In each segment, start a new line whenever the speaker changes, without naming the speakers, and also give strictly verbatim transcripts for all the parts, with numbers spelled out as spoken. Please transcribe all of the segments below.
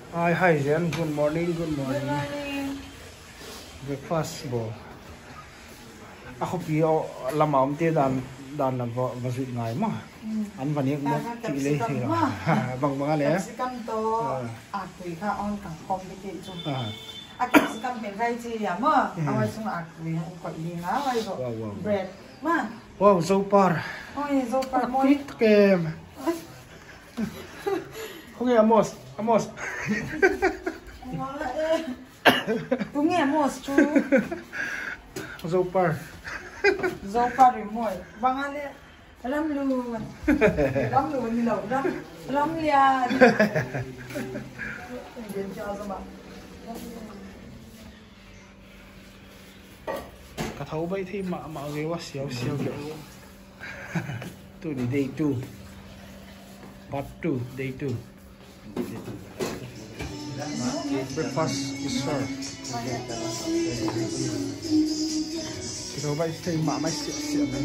Hi, hi, Jen. Good morning, good morning.
Good morning.
Breakfast bo. Ako piyo lamam te dan dan lang bo masuk ngai ma. An van yak mo ti le thi la. Bang bang le.
Capsicum to akui ka on kang complicate chu. A capsicum pen kai chi ya ma. Awai sung akui ko li nga wai go. Bread ma.
Wow, so par.
Oi, so par mo.
Fit kem. Không nghe Amos, Amos.
Không nghe Amos chú.
Zopar.
Zopar rồi mồi. Vâng anh đấy. Ram luôn. Ram luôn đi đâu ram. Ram liền. Đến cho sao mà.
Cả thấu bay thì mà mà cái quá xíu xíu kiểu. Tôi đi day two. Part two, day two. Breakfast is served. Kita buat isteri mak mai siap-siap ni.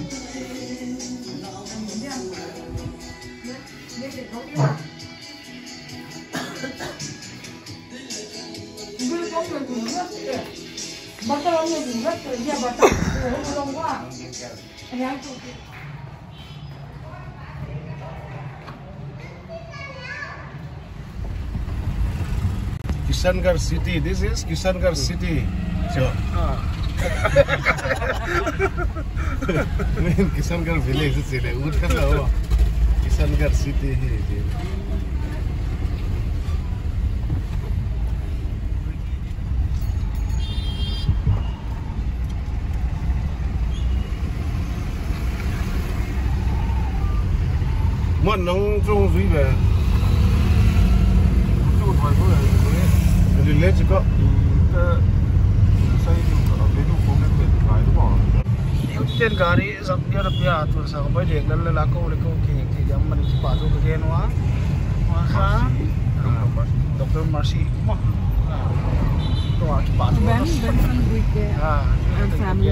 Bakal orang yang buat dia baca orang gua. Yang tu.
Kishangarh city. This is Kishangarh city. So,
Ah.
main Kishangarh village is it? Wood ka na Kishangarh city hi. Mon nong trong vui về. Chút vài bữa rồi. Đi lên chỉ có xây dựng ở cái khu vực này phải đúng không?
Trên gari sab dia na pia tu sa ko bai dek dal la ko le ko ki ki jam man ki pa tu ke no wa. Wa kha Doctor Mercy mo. To a ki pa tu.
Ben Ben from weekend.
Ah,
And family.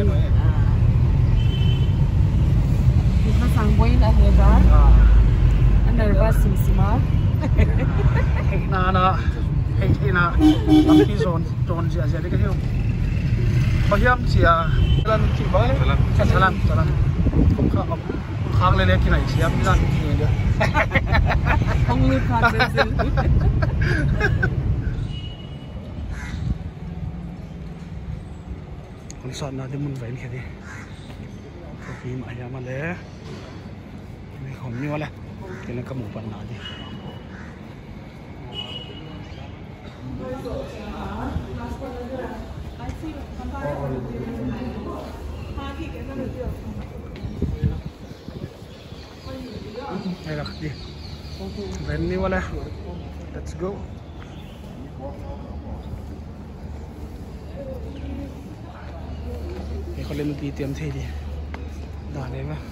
Kita sangboy na heda.
Ah.
Nervous sim smart.
Na na. Hey na. Am ki zone zone sia sia de ke hiu. Bahiam sia lan ki ba. Salam salam. Kom kha khang le le ki nai sia mi lan ki de.
Only processing.
Kon sa na de mun vain ke de. Ko fi ma ya ma le. Ni khom ni wala. Kailan ka mo pan na di. Ay lah di. Ben ni wala. Let's go. Ni ko len P T M the di. Da le ba.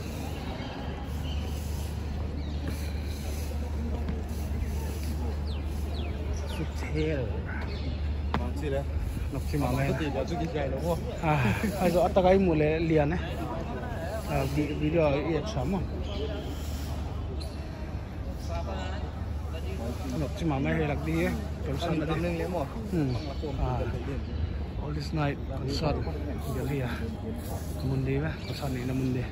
Hotel.
Gì đấy?
Nóc chim mà
Có gì đó chút cái đúng không?
À, ai rõ ta cái mùa lệ liền đấy. À, video ít sớm mà. Nóc chim mà mấy hay lạc đi ấy. Còn sân là đi lên lắm rồi. À, all this night concert. Giờ đi à. Monday ba, concert này là Monday.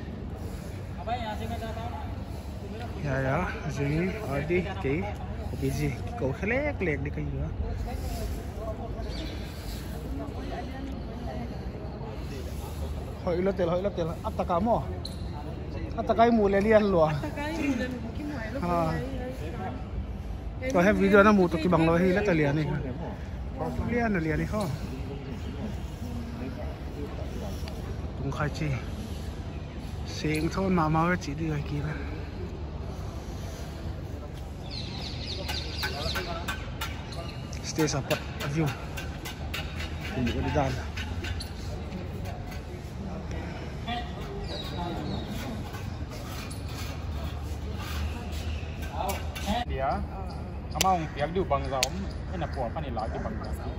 Ya ya, sini đi kỹ. Cái gì? Cậu khá lét lẹt đi cái gì đó. Hỏi lót tiền, hỏi lót tiền. Áp ta cá mò. Áp ta cái mù lên đi ăn lùa. À. Có hết video nó mù tụi cái bằng lối hi lót ta liền này. Liền là liền này không? Tung khai chi. Xem thôi mà mau chỉ đi rồi kia. Stay sa pot view. Hindi ko didan.
Dia, among tiag du bang zaom, ena po pa ni lagi bang zaom.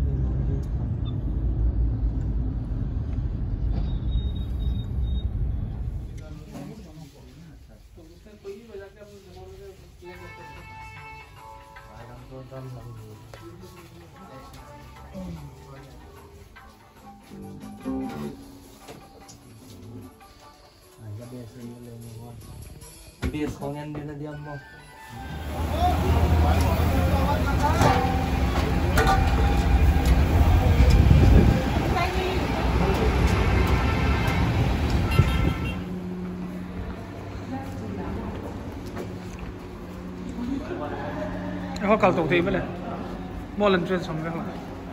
Bias kau yang dia diam mau.
Họ cầu tổng thị mới này, mỗi lần chuyên xong cái họ.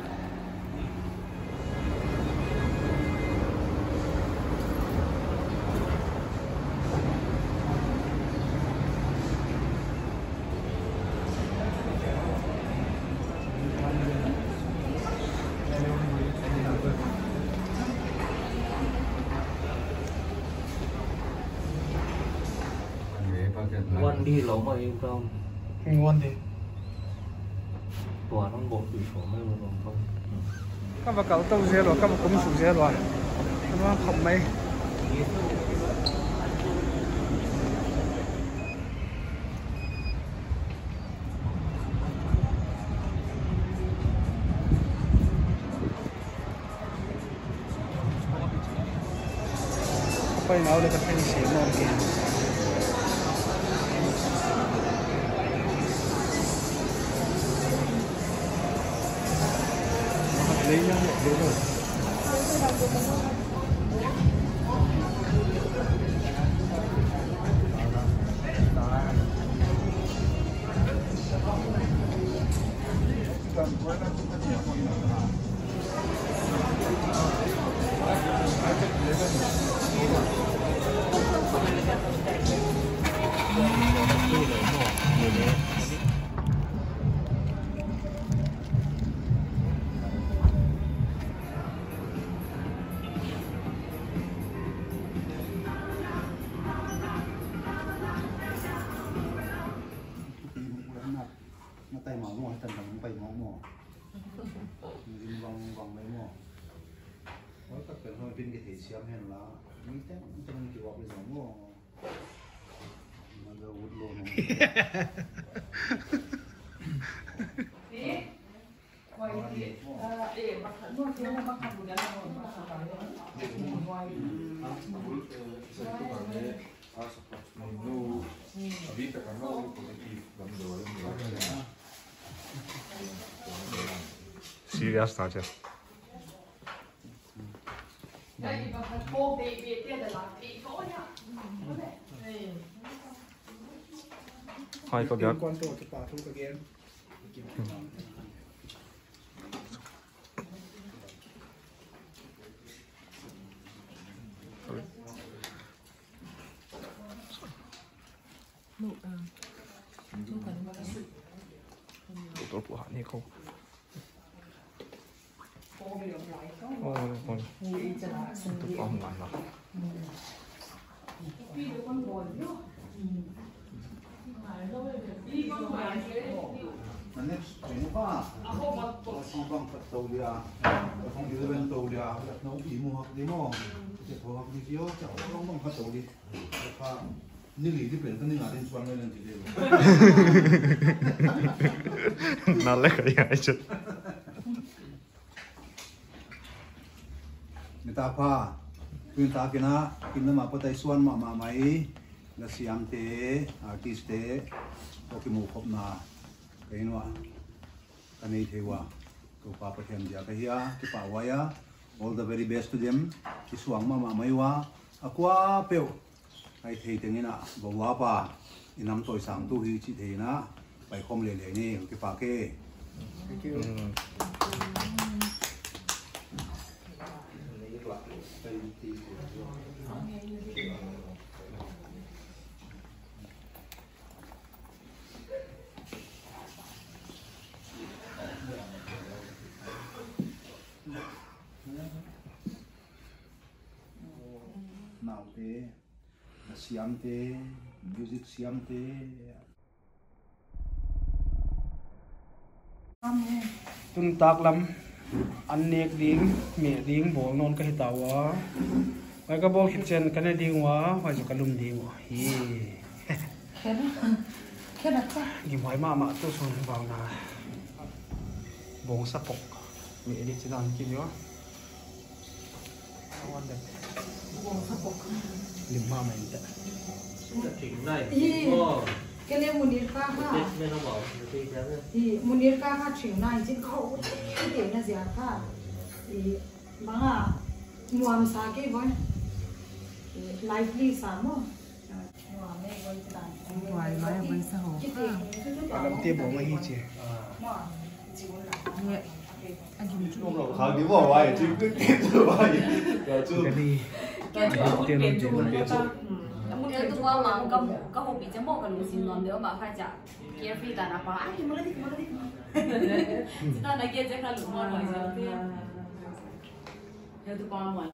Ngon đi lắm mà em không.
Ngon đi.
Tua nó bộ bị số mấy luôn không.
Các bạn cậu tàu xe rồi, các bạn cũng sủ xe rồi. Nó không mấy. Apa yang awal kita ini sih mau bikin. Lấy nhá, lấy rồi.
nó tay máu mỏ tần tầm bảy máu mỏ mình vòng vòng lấy mỏ có tất cả hơi bên cái thể xem hèn lá mấy tép cho nên kiểu bây giờ mỏ mà giờ hút luôn
để mà khẩn luôn thế là bắt khẩn một cái là một bắt khẩn cái ngoài
No, a vita che non positivo quando
Serious ta chứ.
Đây mà thật cô bị bị tiền là làm thị chỗ nhá.
Hai có gác.
quan tổ chức bảo thu cái game
Tôi phụ hạn hay không? Ôi, con tôi có không làm đâu.
mình nên chuyển qua không bằng phật tàu đi à không đi bên tàu đi à nấu gì mua học đi mua chỉ thua học đi chiếu cháu không bằng phật tàu đi và như lý thì biển cái này là đến xoắn lên thì đều
Nó lấy cái gì chứ?
người ta pha người ta kia na kia mà có tay xoắn mà mà máy là siam thế artist thế có cái mũ khop na cái nó cái này thế wa cái pa pa thêm giờ cái hia cái pa waya all the very best to them cái suang mà mà máy wa aqua peo ai thấy tiếng na bo wa pa inam toy sang tu hi chi thế na phải không lệ lệ nè cái pa ke thank you nào thế là siam thế music siam thế
Tung tak lam anh nẹt điếng mẹ điếng bố non cái tàu á vậy cái bố kitchen cái này điếng quá phải cho cái lùm điếng quá hi
khen khen là sao
gì hỏi mà mà tôi xuống vào là bố sắp bọc mẹ đi chỉ làm gì nữa liềm ma mày đấy
chuyện này
cái này muốn đi ca ha
nên nó bảo thì thế
thì muốn đi ca ha chuyện này chứ không cái tiền là gì ha thì mà à mua sa cái vậy lively sa mà
ngoài nói bên xã hội
làm tiếp bố mày hi chị
khảo đi bỏ vai chứ cứ tiếp từ vai rồi chứ
cái đi
cái chỗ
tiền
cái
tiền
chỗ
là
cái chỗ cái chỗ mà mà có có hộp bị chấm mốc cái lúa xin non nữa mà phải chả kia phi ta nào à thì mua lấy đi mua lấy đi nó này kia chắc là lúa ngon rồi chứ theo tụi con